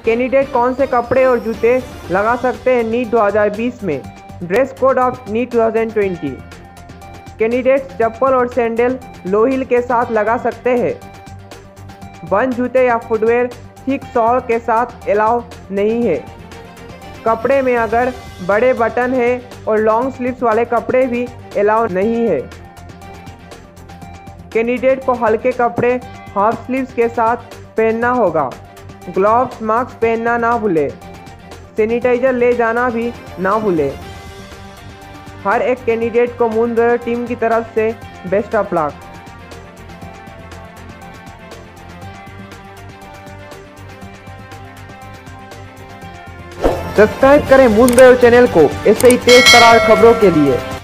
Candidate कौन से कपड़े और जूते लगा सकते हैं नीट 2020 में? Dress code of NEET 2020। Candidates चप्पल और सैंडल लो हील के साथ लगा सकते हैं। बंद जूते या फुटवेयर थिक सॉल के साथ अलाउ नहीं है। कपड़े में अगर बड़े बटन है और लॉन्ग स्लीव्स वाले कपड़े भी अलाउ नहीं है। कैंडिडेट को हल्के कपड़े हाफ स्लीव्स के साथ पहनना होगा। ग्लव्स मास्क पहनना ना भूले। सैनिटाइजर ले जाना भी ना भूले। हर एक कैंडिडेट को मूनवेयर टीम की तरफ से बेस्ट ऑफ लक। सब्सक्राइब करें मूनवेयर चैनल को ऐसे ही तेज तरार खबरों के लिए।